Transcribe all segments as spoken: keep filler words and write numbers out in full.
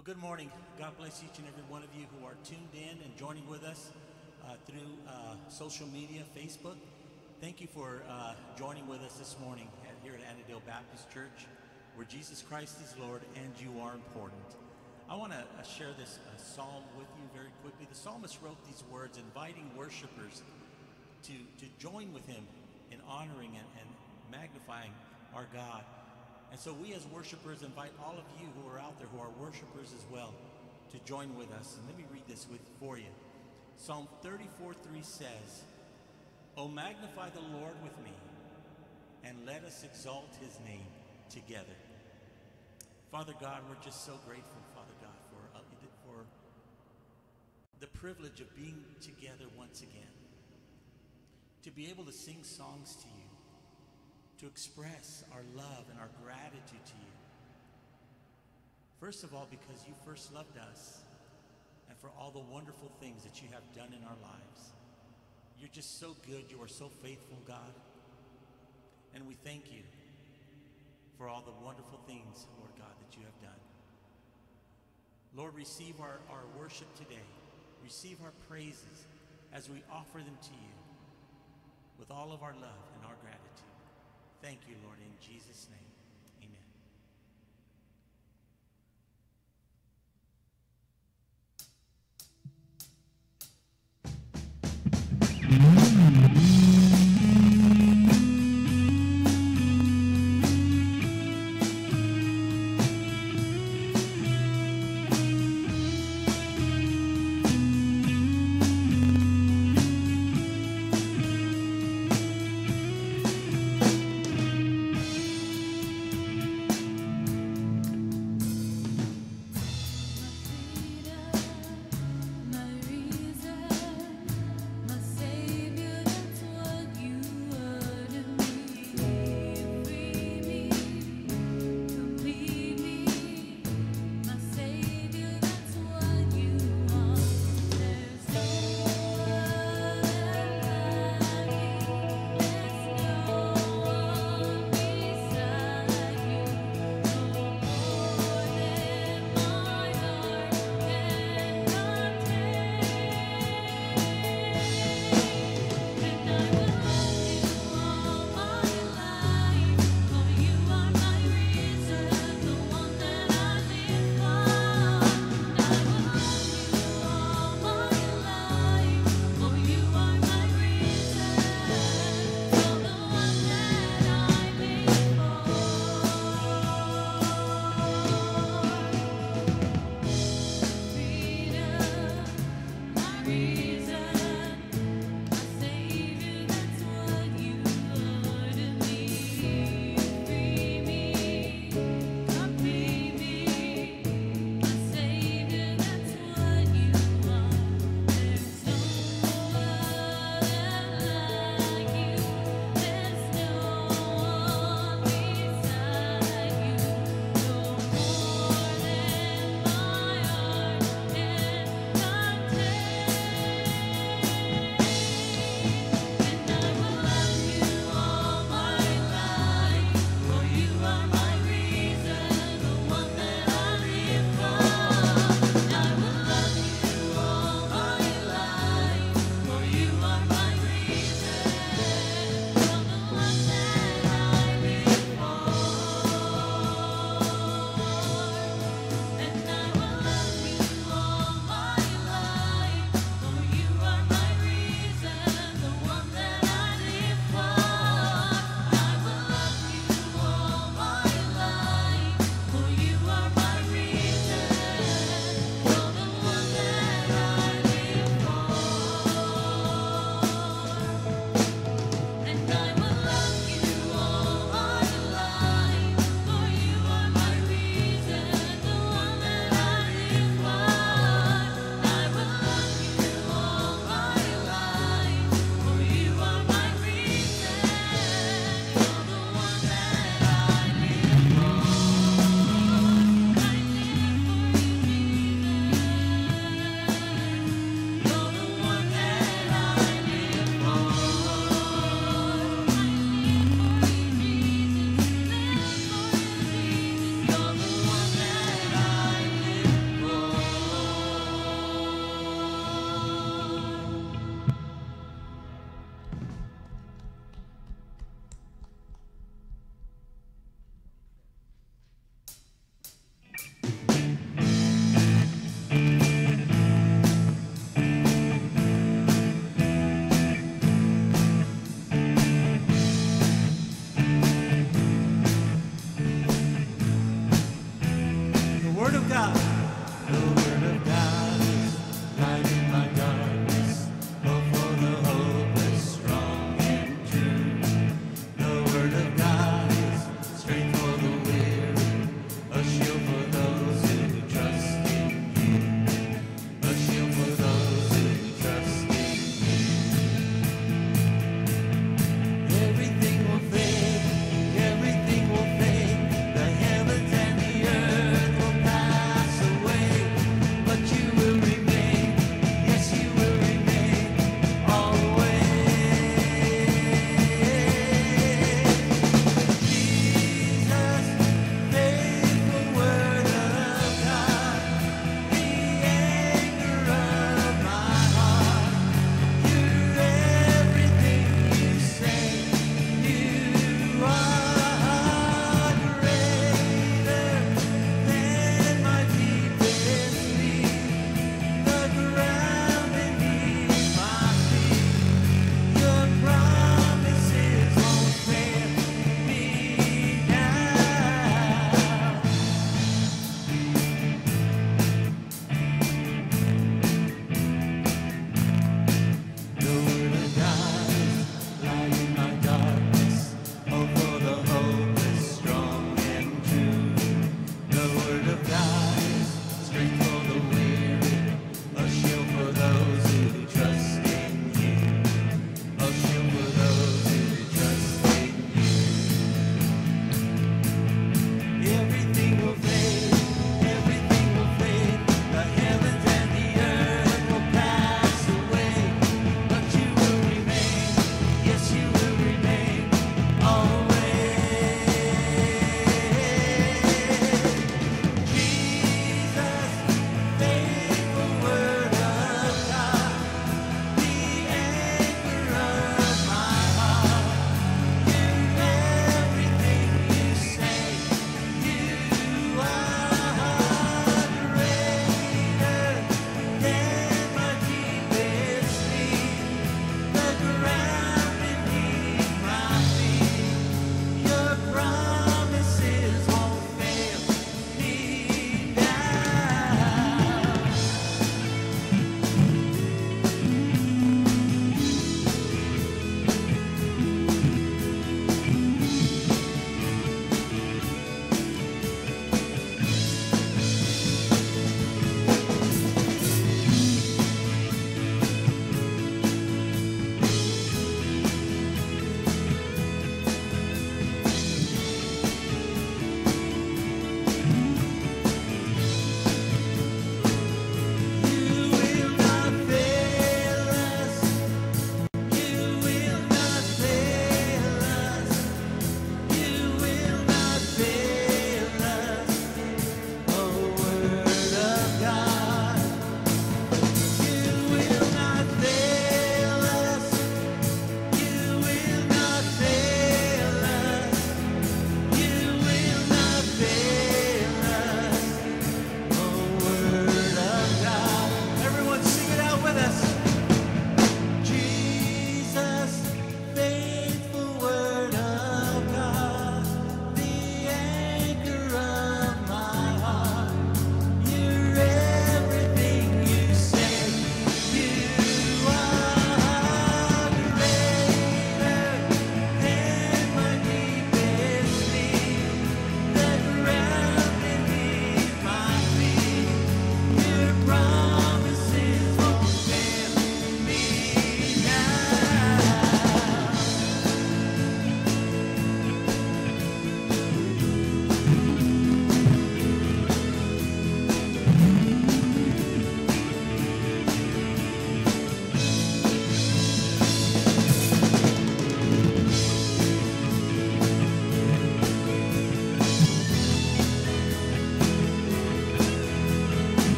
Well, good morning. God bless each and every one of you who are tuned in and joining with us uh, through uh, social media, Facebook. Thank you for uh, joining with us this morning at, here at Annadale Baptist Church, where Jesus Christ is Lord and you are important. I want to uh, share this uh, psalm with you very quickly. The psalmist wrote these words, inviting worshipers to, to join with him in honoring and, and magnifying our God. And so we as worshipers invite all of you who are out there who are worshipers as well to join with us. And let me read this with for you. Psalm thirty-four three says, "O magnify the Lord with me, and let us exalt his name together." Father God, we're just so grateful, Father God, for, uh, for the privilege of being together once again, to be able to sing songs to you, to express our love and our gratitude to you. First of all, because you first loved us, and for all the wonderful things that you have done in our lives. You're just so good. You are so faithful, God. And we thank you for all the wonderful things, Lord God, that you have done. Lord, receive our, our worship today. Receive our praises as we offer them to you with all of our love and our gratitude. Thank you, Lord, in Jesus' name. Amen.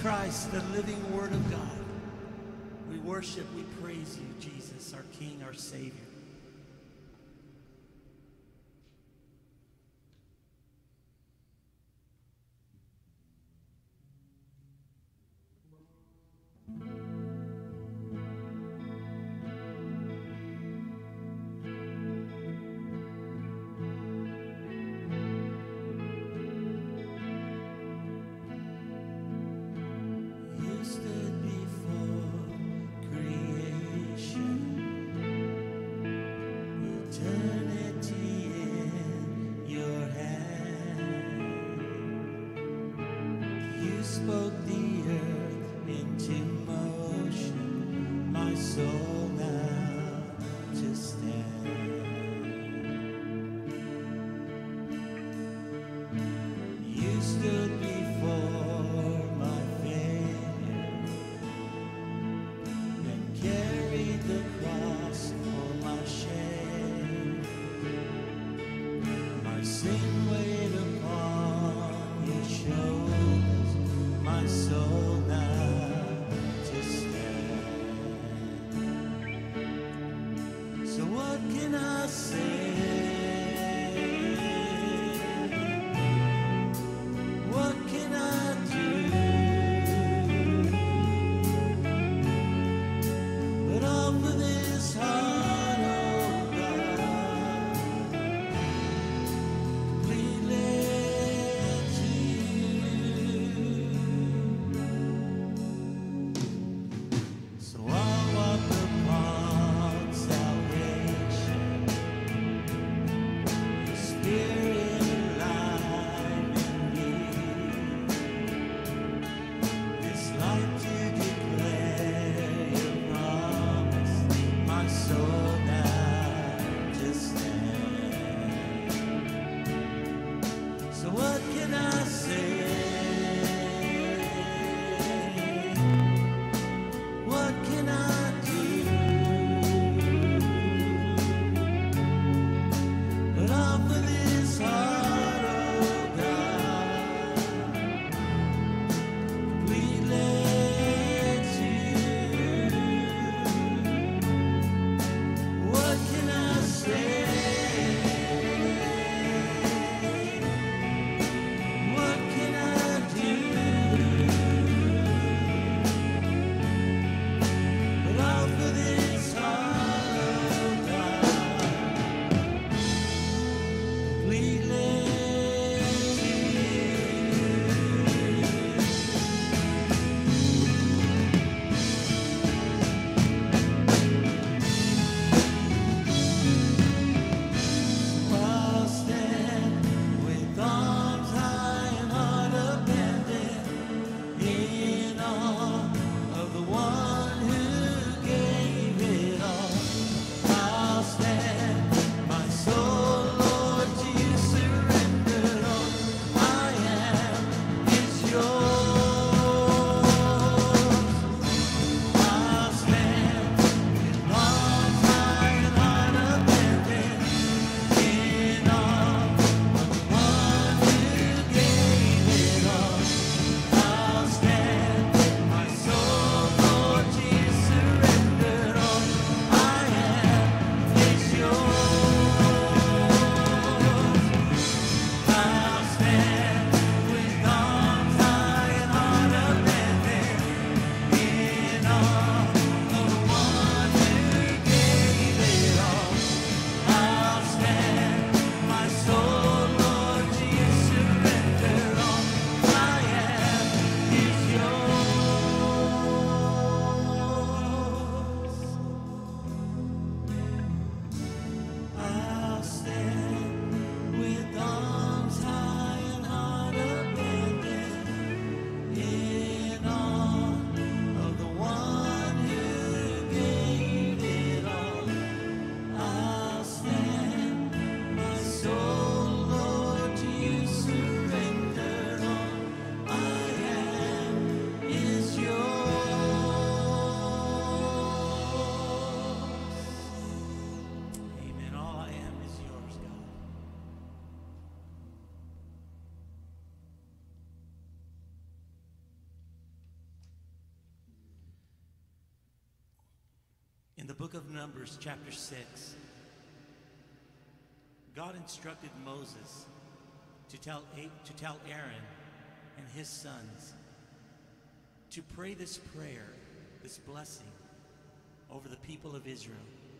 Christ, the living Word of God. We worship, we praise you, Jesus, our King, our Savior. This the book of Numbers, chapter six, God instructed Moses to tell, to tell Aaron and his sons to pray this prayer, this blessing over the people of Israel.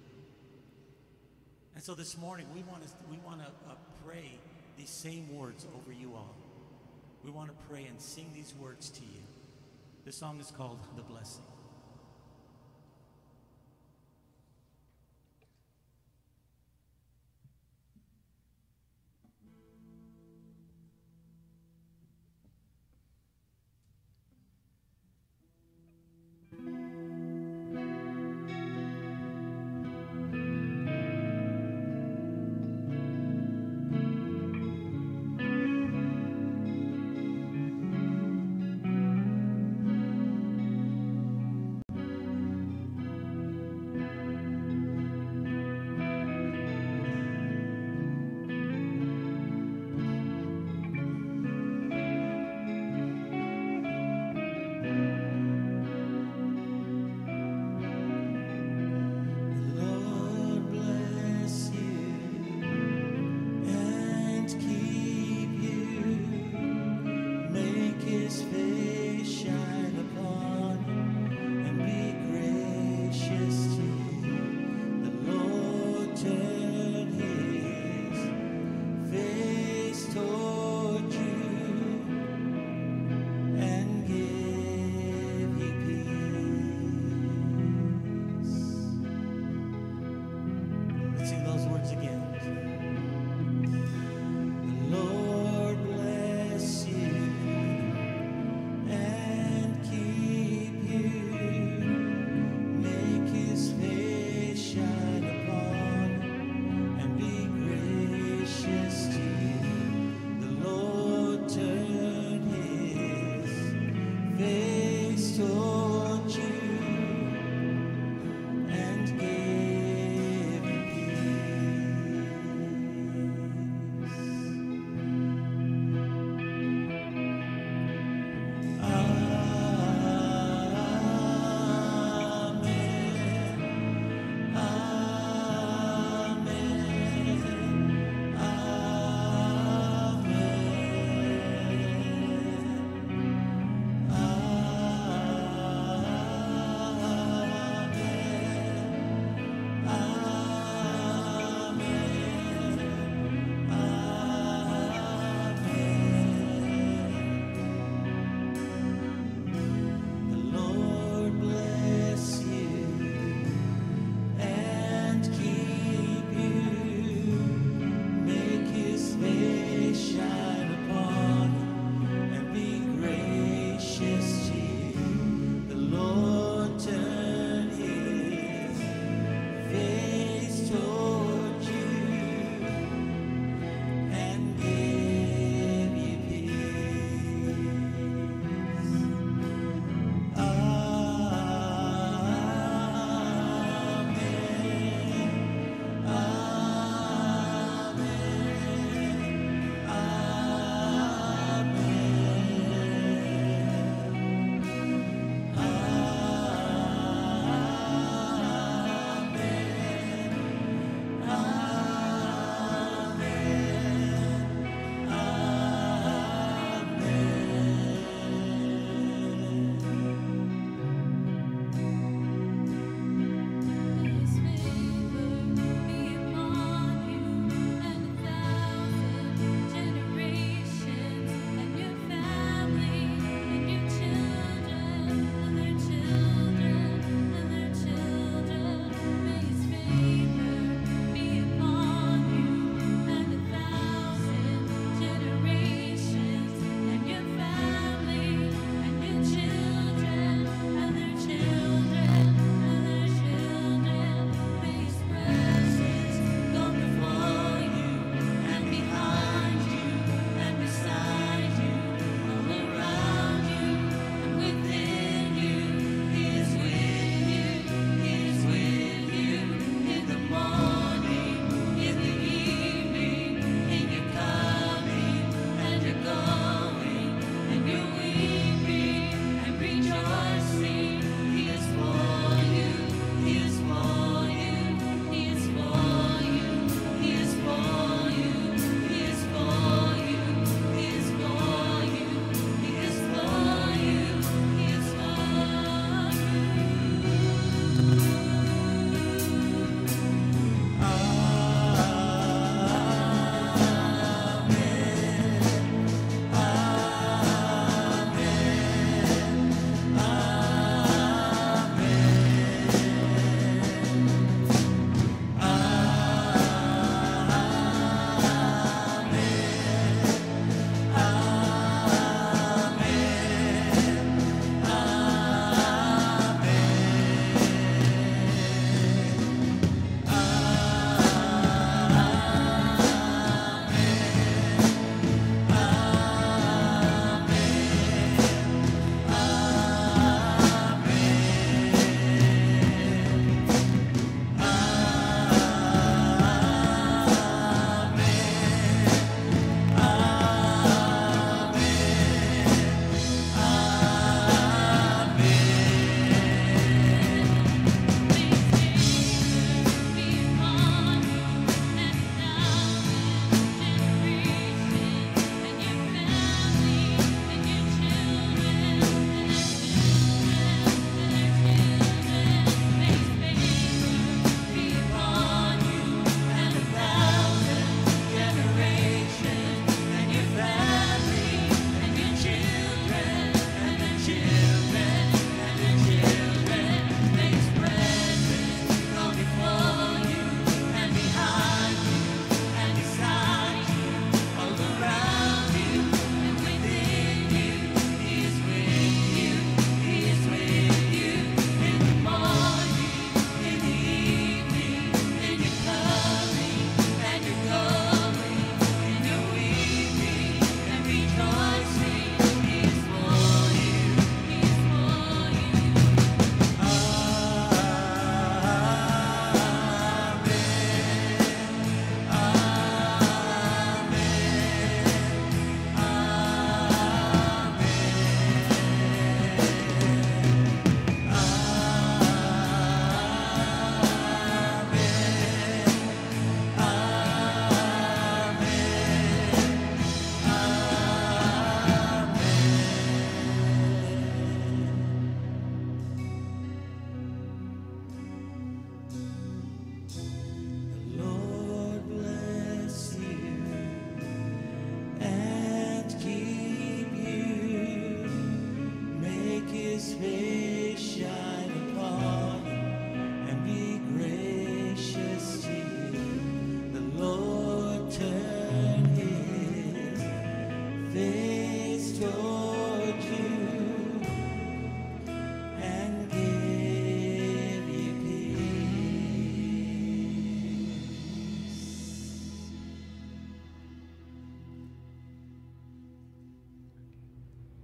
And so this morning we want to we want to uh, pray these same words over you all. We want to pray and sing these words to you. The song is called The Blessing.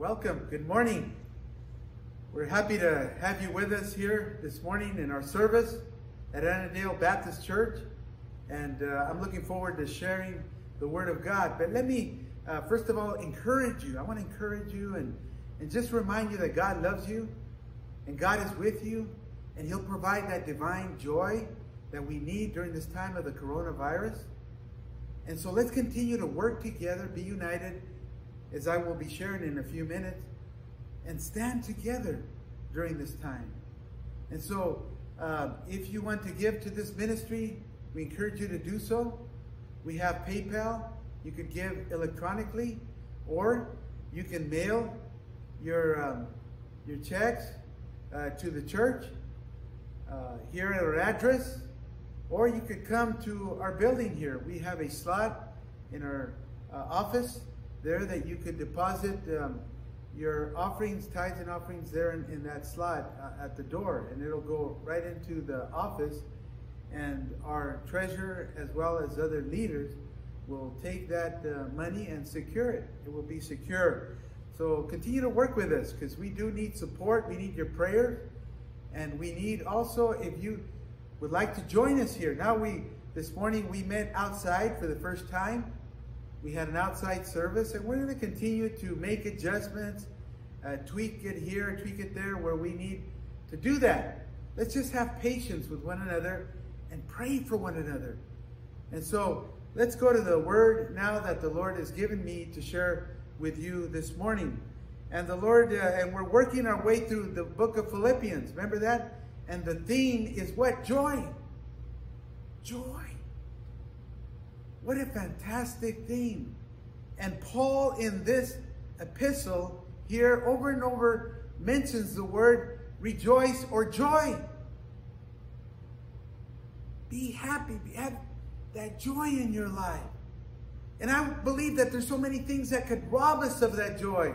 Welcome. Good morning. We're happy to have you with us here this morning in our service at Annadale Baptist Church. And uh, I'm looking forward to sharing the Word of God. But let me, uh, first of all, encourage you. I want to encourage you and, and just remind you that God loves you and God is with you. And He'll provide that divine joy that we need during this time of the coronavirus. And so let's continue to work together, be united, as I will be sharing in a few minutes, and stand together during this time. And so uh, if you want to give to this ministry, we encourage you to do so. We have PayPal. You could give electronically, or you can mail your, um, your checks uh, to the church uh, here at our address. Or you could come to our building here. We have a slot in our uh, office there that you could deposit um, your offerings, tithes and offerings there in, in that slot uh, at the door. And it'll go right into the office. And our treasurer, as well as other leaders, will take that uh, money and secure it. It will be secure. So continue to work with us, because we do need support. We need your prayers. And we need also, if you would like to join us here. Now we, this morning we met outside for the first time. We had an outside service, and we're going to continue to make adjustments, uh, tweak it here, tweak it there where we need to do that. Let's just have patience with one another and pray for one another. And so let's go to the word now that the Lord has given me to share with you this morning. And the Lord, uh, and we're working our way through the book of Philippians. Remember that? And the theme is what? Joy. Joy. What a fantastic theme. And Paul in this epistle here over and over mentions the word rejoice or joy. Be happy. Have that joy in your life. And I believe that there's so many things that could rob us of that joy.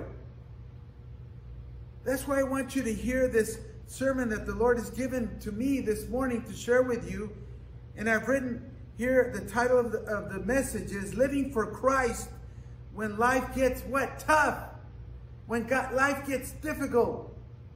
That's why I want you to hear this sermon that the Lord has given to me this morning to share with you. And I've written here, the title of the, of the message is Living for Christ When Life Gets What? Tough. When God, life gets difficult.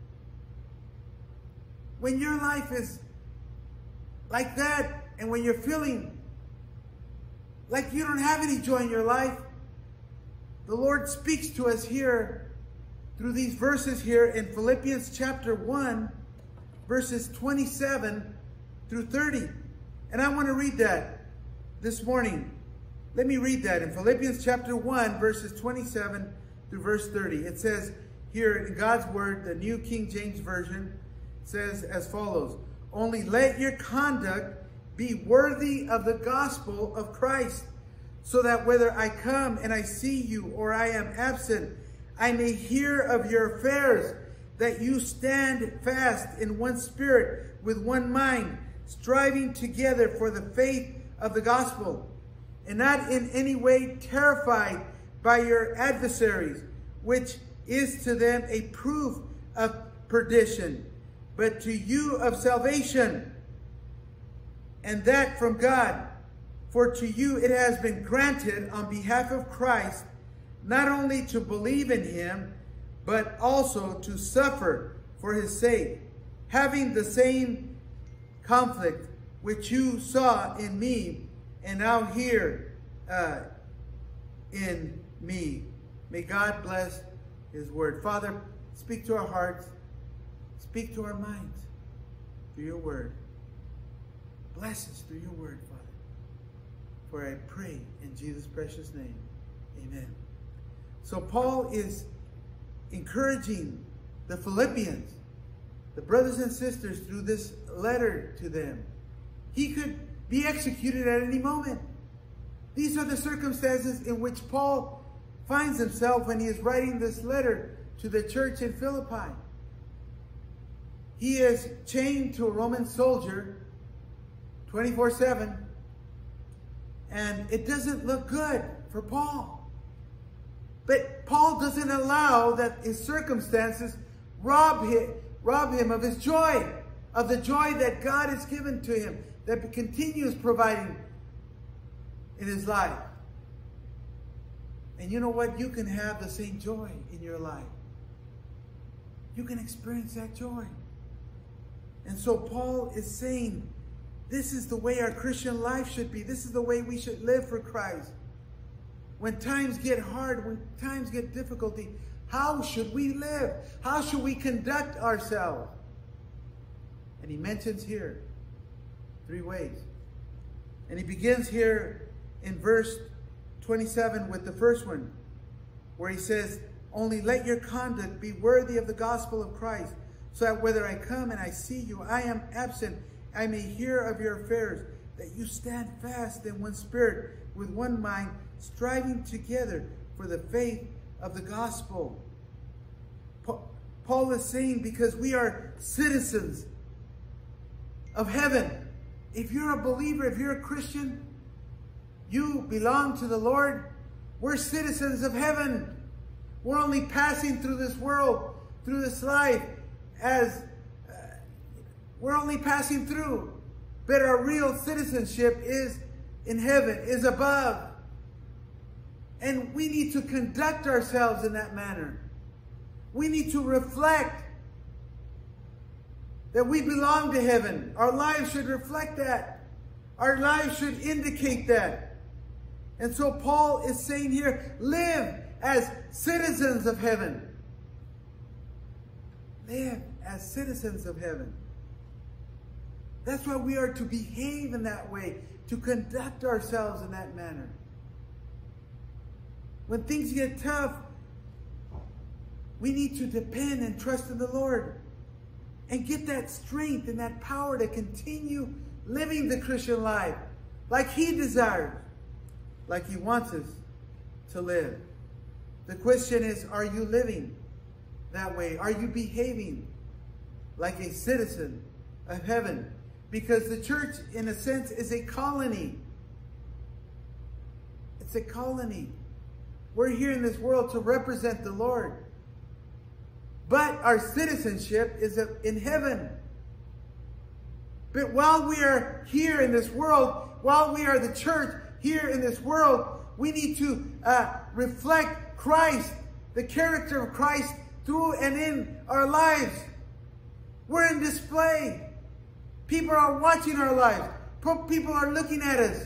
When your life is like that, and when you're feeling like you don't have any joy in your life, the Lord speaks to us here through these verses here in Philippians chapter one, verses twenty-seven through thirty. And I want to read that this morning. Let me read that in Philippians chapter one, verses twenty-seven through verse thirty. It says here in God's word, the New King James Version, says as follows: Only let your conduct be worthy of the gospel of Christ, so that whether I come and I see you or I am absent, I may hear of your affairs, that you stand fast in one spirit, with one mind, striving together for the faith of the gospel, and not in any way terrified by your adversaries, which is to them a proof of perdition, but to you of salvation, and that from God. For to you it has been granted on behalf of Christ, not only to believe in him, but also to suffer for his sake, having the same conflict which you saw in me and now hear uh, in me. May God bless his word. Father, speak to our hearts, speak to our minds through your word. Bless us through your word, Father. For I pray in Jesus' precious name. Amen. So Paul is encouraging the Philippians, the brothers and sisters, through this letter to them. He could be executed at any moment. These are the circumstances in which Paul finds himself when he is writing this letter to the church in Philippi. He is chained to a Roman soldier twenty-four seven, and it doesn't look good for Paul. But Paul doesn't allow that his circumstances rob him, rob him of his joy, of the joy that God has given to him, that continues providing in his life. And you know what? You can have the same joy in your life. you can experience that joy. And so Paul is saying, this is the way our Christian life should be. This is the way we should live for Christ. When times get hard, when times get difficulty, how should we live? How should we conduct ourselves? And he mentions here three ways. And he begins here in verse twenty-seven with the first one, where he says, only let your conduct be worthy of the gospel of Christ, so that whether I come and I see you, I am absent, I may hear of your affairs, that you stand fast in one spirit, with one mind, striving together for the faith of the gospel. Paul is saying, because we are citizens of heaven. If you're a believer, if you're a Christian, you belong to the Lord. We're citizens of heaven. We're only passing through this world, through this life, as uh, we're only passing through. But our real citizenship is in heaven, is above. And we need to conduct ourselves in that manner. We need to reflect that we belong to heaven. Our lives should reflect that. Our lives should indicate that. And so Paul is saying here, live as citizens of heaven. Live as citizens of heaven. That's why we are to behave in that way, to conduct ourselves in that manner. When things get tough, we need to depend and trust in the Lord and get that strength and that power to continue living the Christian life like He desires, like He wants us to live. The question is, are you living that way? Are you behaving like a citizen of heaven? Because the church, in a sense, is a colony. It's a colony. We're here in this world to represent the Lord. But our citizenship is in heaven. But while we are here in this world, while we are the church here in this world, we need to uh, reflect Christ, the character of Christ through and in our lives. We're in display. People are watching our lives. People are looking at us.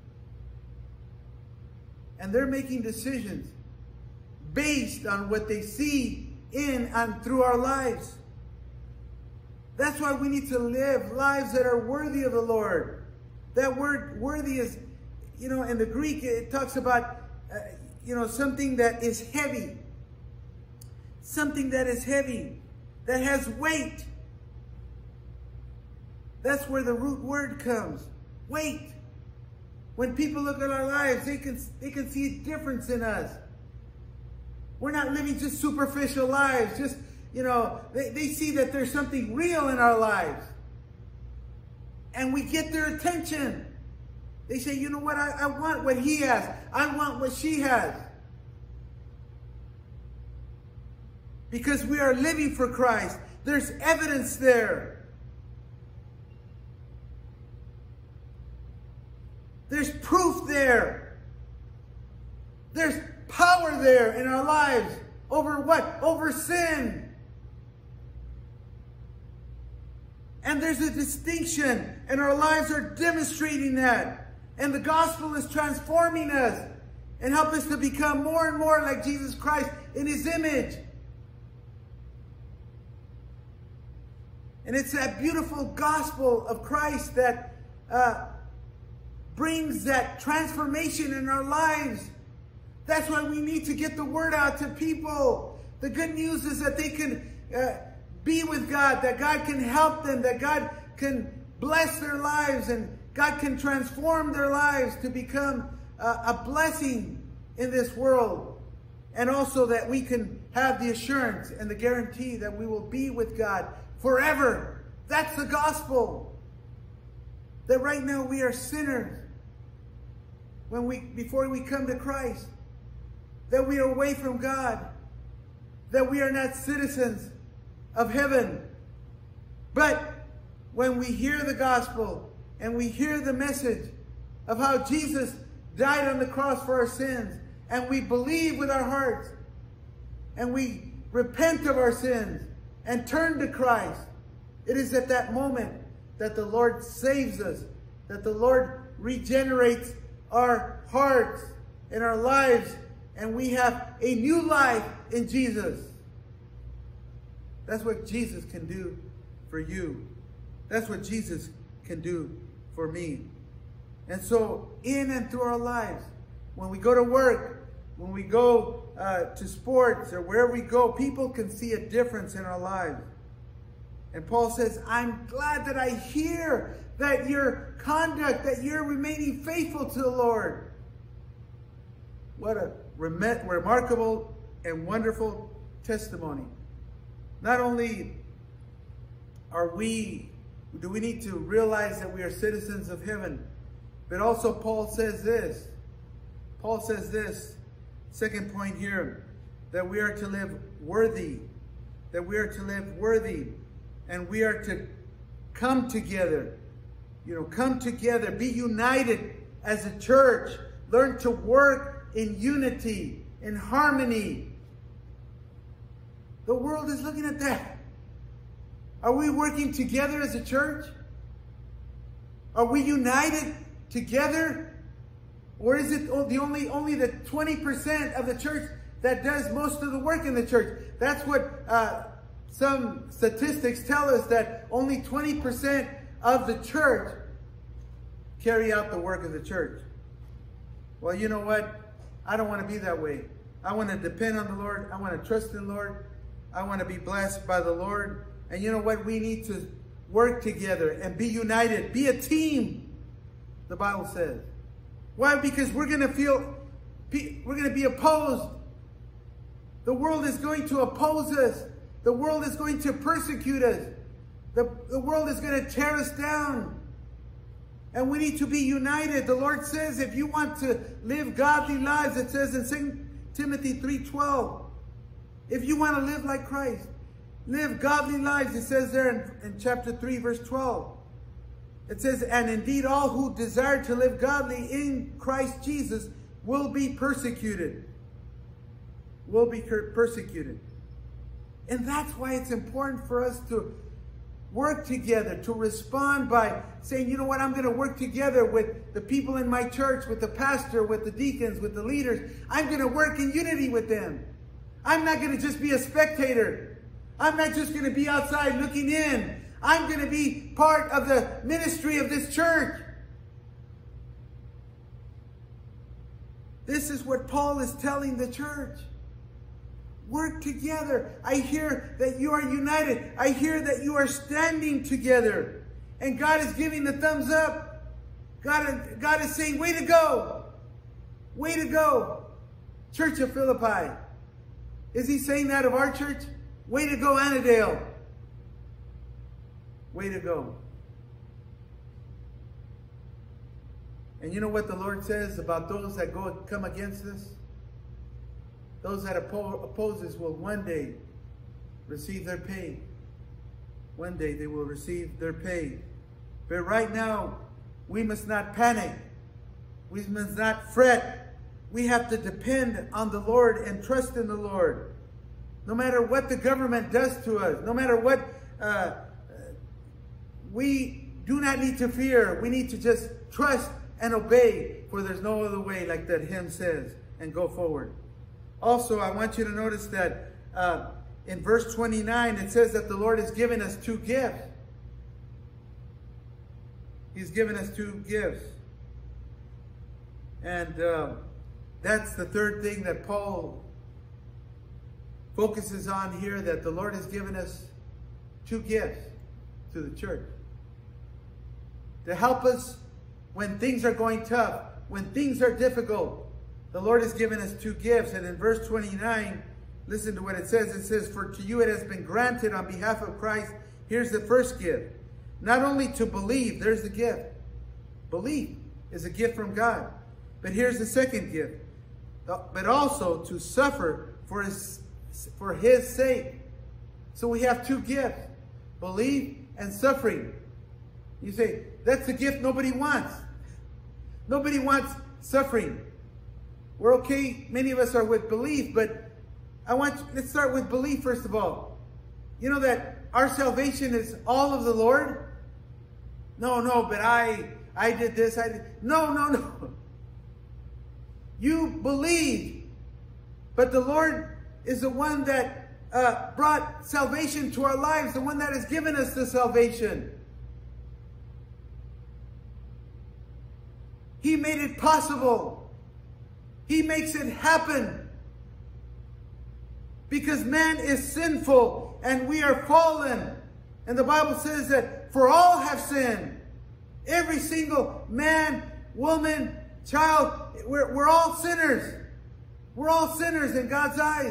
And they're making decisions based on what they see in and through our lives. That's why we need to live lives that are worthy of the Lord. That word worthy is, you know, in the Greek, it talks about, uh, you know, something that is heavy. Something that is heavy, that has weight. That's where the root word comes. Weight. When people look at our lives, they can, they can see a difference in us. We're not living just superficial lives. Just, you know, they, they see that there's something real in our lives. And we get their attention. They say, you know what, I, I want what he has. I want what she has. Because we are living for Christ. There's evidence there. There's proof there. There's power there in our lives. Over what? Over sin. And there's a distinction, and our lives are demonstrating that. And the gospel is transforming us and help us to become more and more like Jesus Christ in His image. And it's that beautiful gospel of Christ that uh, brings that transformation in our lives. That's why we need to get the word out to people. The good news is that they can uh, be with God, that God can help them, that God can bless their lives, and God can transform their lives to become uh, a blessing in this world. And also that we can have the assurance and the guarantee that we will be with God forever. That's the gospel. That right now we are sinners. When we, before we come to Christ, that we are away from God, that we are not citizens of heaven. But when we hear the gospel and we hear the message of how Jesus died on the cross for our sins, and we believe with our hearts, and we repent of our sins, and turn to Christ. It is at that moment that the Lord saves us, that the Lord regenerates our hearts and our lives, and we have a new life in Jesus. That's what Jesus can do for you. That's what Jesus can do for me. And so in and through our lives, when we go to work, when we go uh, to sports or wherever we go, people can see a difference in our lives. And Paul says, I'm glad that I hear that your conduct, that you're remaining faithful to the Lord. What a rem remarkable and wonderful testimony. Not only are we, do we need to realize that we are citizens of heaven, but also Paul says this. Paul says this, second point here, that we are to live worthy, that we are to live worthy, and we are to come together, you know, come together, be united as a church, learn to work in unity, in harmony. The world is looking at that. Are we working together as a church? Are we united together? Or is it the only, only the twenty percent of the church that does most of the work in the church? That's what uh, some statistics tell us, that only twenty percent of the church carry out the work of the church. Well, you know what? I don't want to be that way. I want to depend on the Lord. I want to trust in the Lord. I want to be blessed by the Lord. And you know what? We need to work together and be united. Be a team, the Bible says. Why? Because we're going to feel, we're going to be opposed. The world is going to oppose us. The world is going to persecute us. The, the world is going to tear us down. And we need to be united. The Lord says if you want to live godly lives, it says in Second Timothy three twelve, if you want to live like Christ, live godly lives. It says there in, in chapter three, verse twelve. It says, and indeed all who desire to live godly in Christ Jesus will be persecuted. Will be persecuted. And that's why it's important for us to work together, to respond by saying, you know what, I'm going to work together with the people in my church, with the pastor, with the deacons, with the leaders. I'm going to work in unity with them. I'm not going to just be a spectator. I'm not just going to be outside looking in. I'm going to be part of the ministry of this church. This is what Paul is telling the church. Work together. I hear that you are united. I hear that you are standing together. And God is giving the thumbs up. God, God is saying, way to go. Way to go. Church of Philippi. Is he saying that of our church? Way to go, Annadale. Way to go. And you know what the Lord says about those that go come against us? Those that oppo oppose us will one day receive their pay. One day they will receive their pay. But right now, we must not panic. We must not fret. We have to depend on the Lord and trust in the Lord. No matter what the government does to us, no matter what, uh, we do not need to fear. We need to just trust and obey, for there's no other way, like that hymn says, and go forward. Also, I want you to notice that uh, in verse twenty-nine, it says that the Lord has given us two gifts. He's given us two gifts. And uh, that's the third thing that Paul focuses on here, that the Lord has given us two gifts to the church. To help us when things are going tough, when things are difficult. The Lord has given us two gifts. And in verse twenty-nine, listen to what it says. It says, for to you it has been granted on behalf of Christ. Here's the first gift. Not only to believe, there's the gift. Belief is a gift from God. But here's the second gift. But also to suffer for his, for his sake. So we have two gifts. Belief and suffering. You say, that's the gift nobody wants. Nobody wants suffering. We're okay. Many of us are with belief, but I want, let's start with belief first of all. you know that our salvation is all of the Lord? No, no, but I, I did this. I did. No, no, no. You believe, but the Lord is the one that uh, brought salvation to our lives, the one that has given us the salvation. He made it possible. He makes it happen. Because man is sinful and we are fallen. And the Bible says that for all have sinned. Every single man, woman, child, we're, we're all sinners. We're all sinners in God's eyes.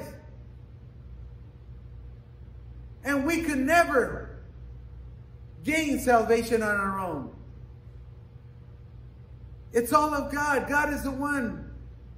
And we could never gain salvation on our own. It's all of God. God is the one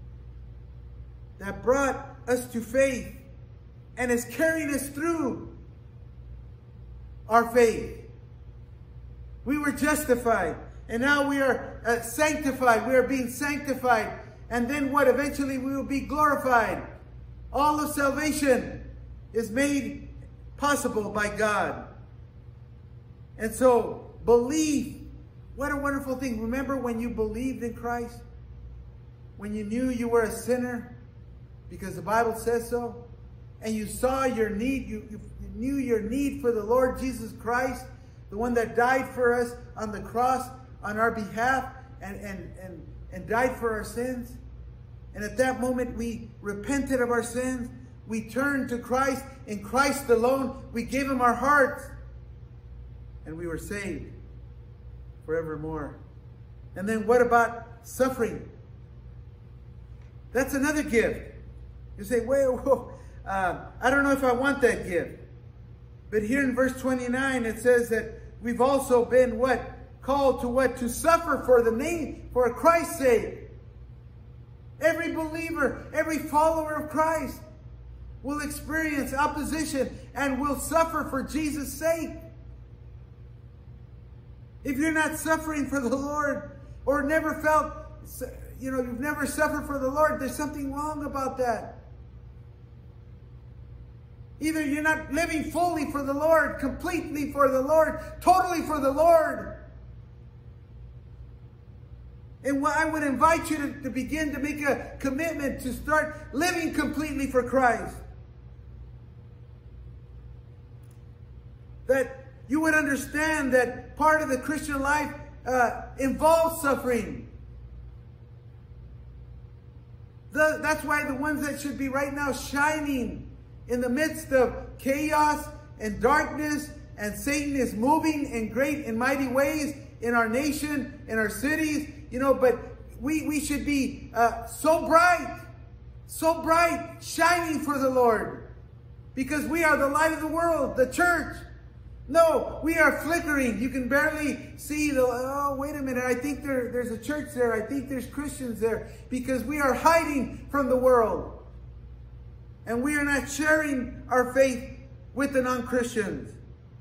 that brought us to faith and is carrying us through our faith. We were justified, and now we are uh, sanctified. We are being sanctified. And then what? Eventually we will be glorified. All of salvation is made possible by God. And so, belief. What a wonderful thing. Remember when you believed in Christ? When you knew you were a sinner? Because the Bible says so. And you saw your need. You, you, you knew your need for the Lord Jesus Christ. The one that died for us on the cross on our behalf. And, and, and, and died for our sins. And at that moment we repented of our sins. We turned to Christ. In Christ alone we gave him our hearts. And we were saved forevermore. And then what about suffering? That's another gift. You say, wait, whoa, uh, I don't know if I want that gift. But here in verse twenty-nine, it says that we've also been what? Called to what? To suffer for the name, for Christ's sake. Every believer, every follower of Christ will experience opposition and will suffer for Jesus' sake. If you're not suffering for the Lord, or never felt, you know, you've never suffered for the Lord, there's something wrong about that. Either you're not living fully for the Lord, completely for the Lord, totally for the Lord. And I would invite you to, to begin to make a commitment to start living completely for Christ. That you would understand that part of the Christian life uh, involves suffering. The, that's why the ones that should be right now shining in the midst of chaos and darkness, and Satan is moving in great and mighty ways in our nation, in our cities, you know, but we, we should be uh, so bright, so bright, shining for the Lord, because we are the light of the world, the church. No, we are flickering. You can barely see the, oh, wait a minute. I think there, there's a church there. I think there's Christians there, because we are hiding from the world. And we are not sharing our faith with the non-Christians.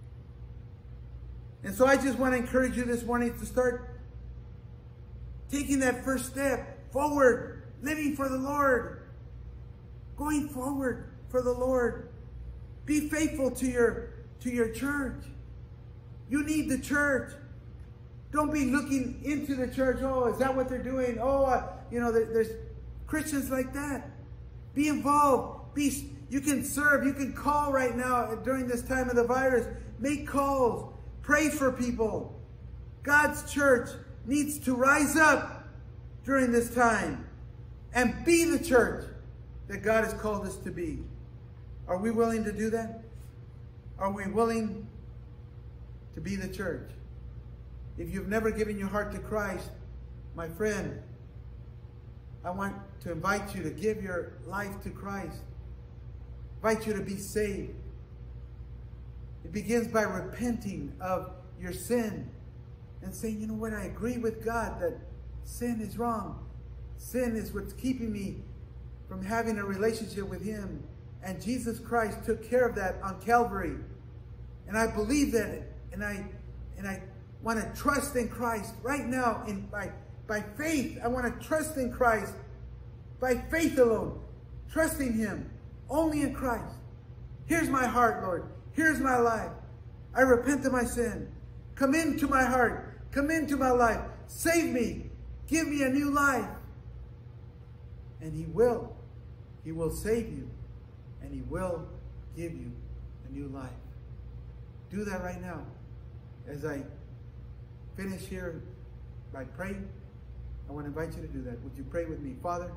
And so I just want to encourage you this morning to start taking that first step forward, living for the Lord, going forward for the Lord. Be faithful to your to your church. You need the church. Don't be looking into the church. Oh, is that what they're doing? Oh, uh, you know, there, there's Christians like that. Be involved. Be. You can serve. You can call right now during this time of the virus. Make calls. Pray for people. God's church needs to rise up during this time and be the church that God has called us to be. Are we willing to do that? Are we willing to be the church? If you've never given your heart to Christ, my friend, I want to invite you to give your life to Christ. Invite you to be saved. It begins by repenting of your sin and saying, you know what, I agree with God that sin is wrong. Sin is what's keeping me from having a relationship with him. And Jesus Christ took care of that on Calvary. And I believe that, and I and I want to trust in Christ right now. In by by faith, I want to trust in Christ. By faith alone, trusting him only in Christ. Here's my heart, Lord. Here's my life. I repent of my sin. Come into my heart. Come into my life. Save me. Give me a new life. And he will. He will save you. And he will give you a new life. Do that right now. As I finish here by praying, I want to invite you to do that. Would you pray with me? Father,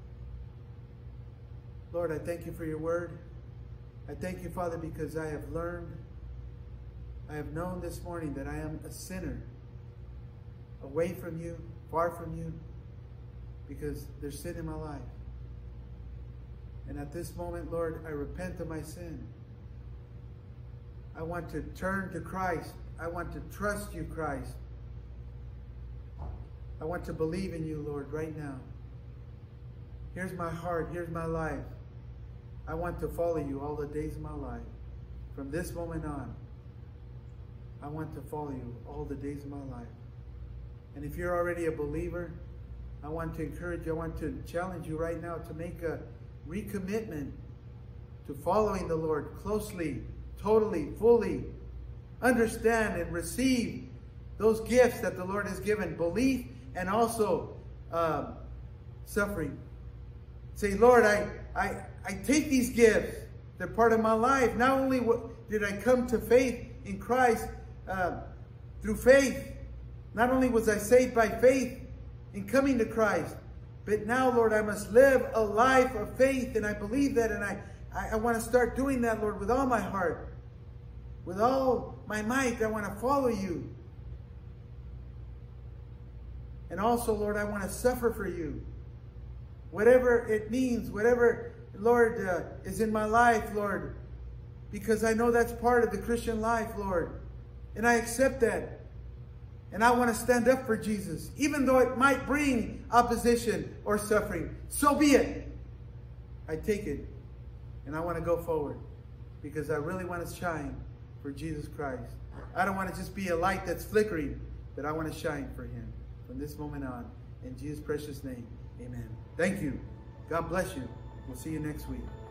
Lord, I thank you for your word. I thank you, Father, because I have learned, I have known this morning that I am a sinner, away from you, far from you, because there's sin in my life. And at this moment, Lord, I repent of my sin. I want to turn to Christ. I want to trust you, Christ. I want to believe in you, Lord, right now. Here's my heart. Here's my life. I want to follow you all the days of my life. From this moment on, I want to follow you all the days of my life. And if you're already a believer, I want to encourage you, I want to challenge you right now to make a recommitment to following the Lord closely, totally, fully. Understand and receive those gifts that the Lord has given, belief and also uh, suffering. Say, Lord, I, I, I take these gifts. They're part of my life. Not only did I come to faith in Christ uh, through faith, not only was I saved by faith in coming to Christ, but now, Lord, I must live a life of faith, and I believe that, and I, I, I want to start doing that, Lord, with all my heart. With all my might, I want to follow you. And also, Lord, I want to suffer for you. Whatever it means, whatever, Lord, uh, is in my life, Lord, because I know that's part of the Christian life, Lord. And I accept that. And I want to stand up for Jesus, even though it might bring opposition or suffering. So be it. I take it. And I want to go forward because I really want to shine for Jesus Christ. I don't want to just be a light that's flickering, but I want to shine for him from this moment on. In Jesus' precious name, amen. Thank you. God bless you. We'll see you next week.